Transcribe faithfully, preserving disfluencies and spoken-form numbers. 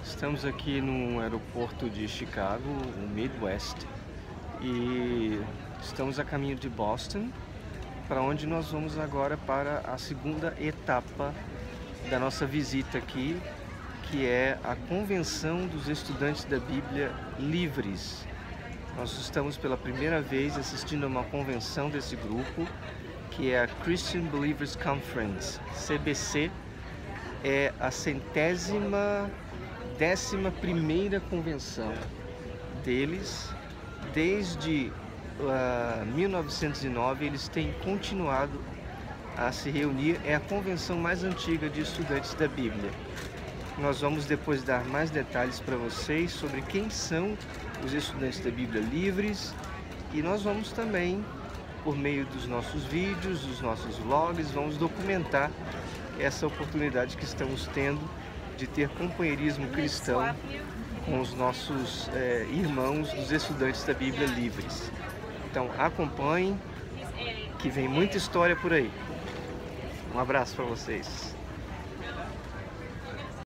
Estamos aqui no aeroporto de Chicago, o Midwest, e estamos a caminho de Boston, para onde nós vamos agora para a segunda etapa da nossa visita aqui, que é a Convenção dos Estudantes da Bíblia Livres. Nós estamos pela primeira vez assistindo a uma convenção desse grupo, que é a Christian Believers Conference, C B C. É a centésima, décima primeira convenção deles. Desde uh, mil novecentos e nove eles têm continuado a se reunir. É a convenção mais antiga de estudantes da Bíblia. Nós vamos depois dar mais detalhes para vocês sobre quem são os estudantes da Bíblia livres, e nós vamos também, por meio dos nossos vídeos, dos nossos vlogs, vamos documentar essa oportunidade que estamos tendo de ter companheirismo cristão com os nossos é, irmãos dos estudantes da Bíblia livres. Então acompanhem, que vem muita história por aí. Um abraço para vocês.